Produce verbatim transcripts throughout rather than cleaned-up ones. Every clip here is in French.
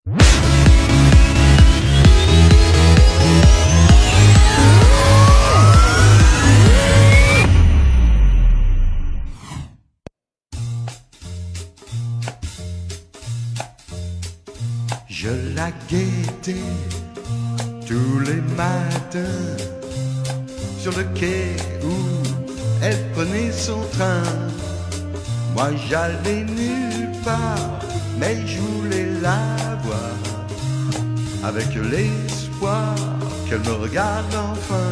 Je la guettais tous les matins sur le quai où elle prenait son train. Moi j'allais nulle part, mais je voulais la voir, avec l'espoir qu'elle me regarde enfin.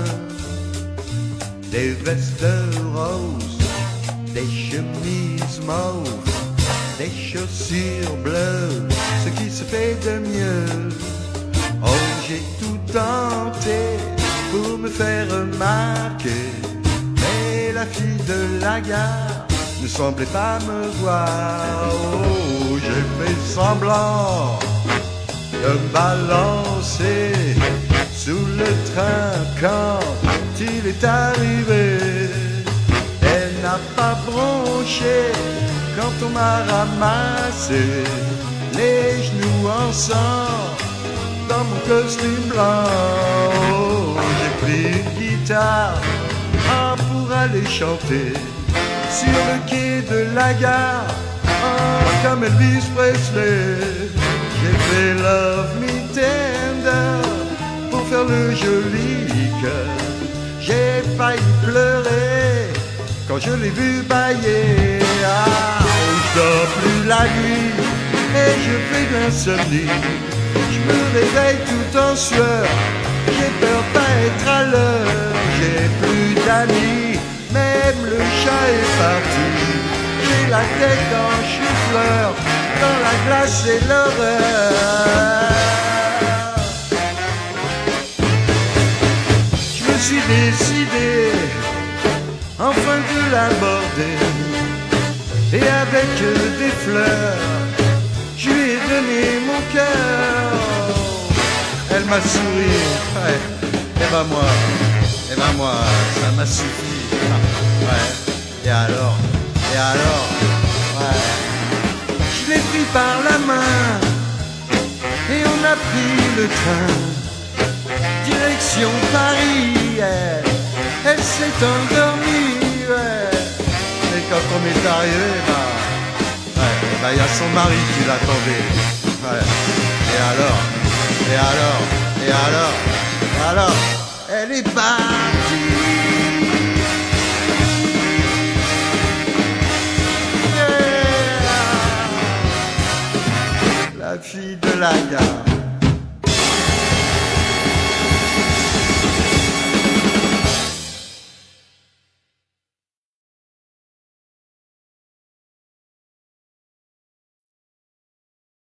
Des vestes roses, des chemises mauves, des chaussures bleues, ce qui se fait de mieux. Oh, j'ai tout tenté pour me faire remarquer, mais la fille de la gare ne semblait pas me voir. Oh, j'ai fait semblant de me balancer sous le train quand il est arrivé. Elle n'a pas bronché quand on m'a ramassé les genoux en sang dans mon costume blanc. Oh, j'ai pris une guitare ah, pour aller chanter sur le quai de la gare ah, comme Elvis Presley. J'ai fait Love Me Tender pour faire le joli cœur. J'ai failli pleurer quand je l'ai vu bailler. Ah, je dors plus la nuit et je fais de l'insomnie. Je me réveille tout en sueur, j'ai peur pas être à l'heure. J'ai plus d'amis, même le chat est parti. J'ai la tête en chou-fleur, dans la glace et l'horreur. Je me suis décidé enfin de l'aborder, et avec des fleurs je lui ai donné mon cœur. Elle m'a souri, ouais. Et ben moi, et ben moi, ça m'a suffi. Ouais. Et alors, et alors, ouais. Je l'ai pris par la main et on a pris le train direction Paris. Elle, elle s'est endormie, ouais. Et quand on est arrivé, bah, ouais, bah y a son mari qui l'attendait. Ouais. Et alors, et alors, et alors, et alors, elle est partie. Yeah. La fille de la gare.